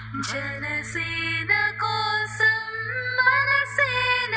జనసేన కోసం మనసేన.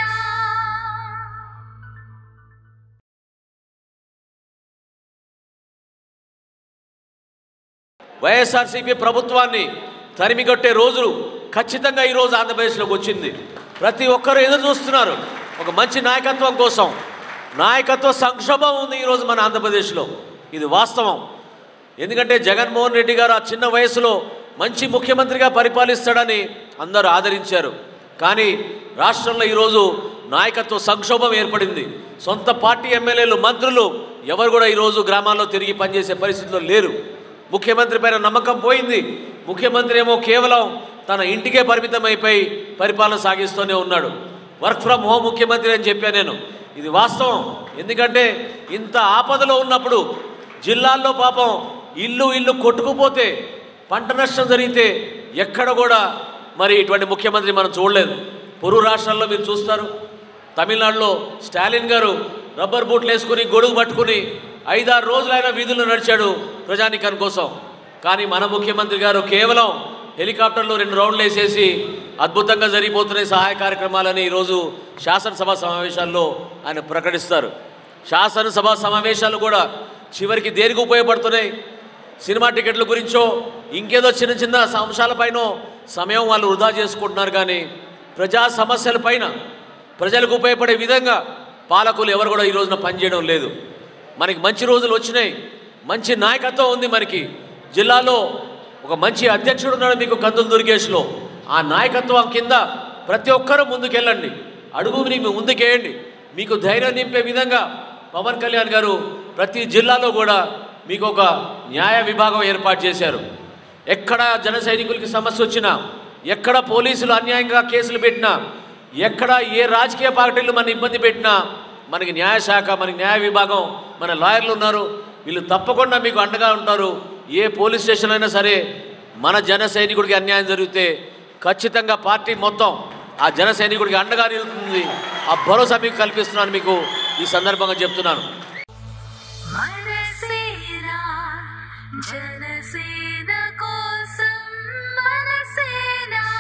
వైఎస్ఆర్సీపీ ప్రభుత్వాన్ని తరిమికొట్టే రోజులు ఖచ్చితంగా ఈరోజు ఆంధ్రప్రదేశ్లోకి వచ్చింది. ప్రతి ఒక్కరూ ఎదురు చూస్తున్నారు ఒక మంచి నాయకత్వం కోసం. నాయకత్వ సంక్షోభం ఉంది ఈరోజు మన ఆంధ్రప్రదేశ్లో, ఇది వాస్తవం. ఎందుకంటే జగన్మోహన్ రెడ్డి గారు ఆ చిన్న వయసులో మంచి ముఖ్యమంత్రిగా పరిపాలిస్తాడని అందరూ ఆదరించారు. కానీ రాష్ట్రంలో ఈరోజు నాయకత్వ సంక్షోభం ఏర్పడింది. సొంత పార్టీ ఎమ్మెల్యేలు, మంత్రులు ఎవరు కూడా ఈరోజు గ్రామాల్లో తిరిగి పనిచేసే పరిస్థితిలో లేరు. ముఖ్యమంత్రి పైన నమ్మకం పోయింది. ముఖ్యమంత్రి ఏమో కేవలం తన ఇంటికే పరిమితం అయిపోయి పరిపాలన సాగిస్తూనే ఉన్నాడు. వర్క్ ఫ్రమ్ హోమ్ ముఖ్యమంత్రి అని చెప్పాను నేను, ఇది వాస్తవం. ఎందుకంటే ఇంత ఆపదలో ఉన్నప్పుడు జిల్లాల్లో పాపం ఇల్లు కొట్టుకుపోతే, పంట నష్టం జరిగితే ఎక్కడ కూడా మరి ఇటువంటి ముఖ్యమంత్రి మనం చూడలేదు. పొరుగు రాష్ట్రాల్లో మీరు చూస్తారు, తమిళనాడులో స్టాలిన్ గారు రబ్బర్ బూట్లు వేసుకుని గొడుగు పట్టుకుని 5-6 రోజులు ఆయన వీధుల్లో నడిచాడు ప్రజానికం కోసం. కానీ మన ముఖ్యమంత్రి గారు కేవలం హెలికాప్టర్లో 2 రౌండ్లు వేసేసి అద్భుతంగా జరిగిపోతున్నాయి సహాయ కార్యక్రమాలని ఈరోజు శాసనసభ సమావేశాల్లో ఆయన ప్రకటిస్తారు. శాసనసభ సమావేశాలు కూడా చివరికి దేనికి ఉపయోగపడుతున్నాయి? సినిమా టికెట్ల గురించో ఇంకేదో చిన్న అంశాలపైన సమయం వాళ్ళు వృధా చేసుకుంటున్నారు. కానీ ప్రజా సమస్యలపైన ప్రజలకు ఉపయోగపడే విధంగా పాలకులు ఎవరు కూడా ఈ రోజున పనిచేయడం లేదు. మనకి మంచి రోజులు వచ్చినాయి, మంచి నాయకత్వం ఉంది. మనకి జిల్లాలో ఒక మంచి అధ్యక్షుడు ఉన్నాడు మీకు కందులు దుర్గేష్లో. ఆ నాయకత్వం కింద ప్రతి ఒక్కరూ ముందుకెళ్ళండి, అడుగుని ముందుకేయండి. మీకు ధైర్యం నింపే విధంగా పవన్ కళ్యాణ్ గారు ప్రతి జిల్లాలో కూడా మీకు ఒక న్యాయ విభాగం ఏర్పాటు చేశారు. ఎక్కడ జన సైనికులకి సమస్య వచ్చినా, ఎక్కడ పోలీసులు అన్యాయంగా కేసులు పెట్టినా, ఎక్కడ ఏ రాజకీయ పార్టీలు మన ఇబ్బంది పెట్టినా మనకి న్యాయశాఖ, మనకి న్యాయ విభాగం, మన లాయర్లు ఉన్నారు. వీళ్ళు తప్పకుండా మీకు అండగా ఉంటారు. ఏ పోలీస్ స్టేషన్ అయినా సరే మన జన సైనికుడికి అన్యాయం జరిగితే ఖచ్చితంగా పార్టీ మొత్తం ఆ జన సైనికుడికి అండగా నిలుస్తుంది. ఆ భరోసా మీకు కల్పిస్తున్నాను, మీకు ఈ సందర్భంగా చెప్తున్నాను. జనసేన కోసం మనసేన.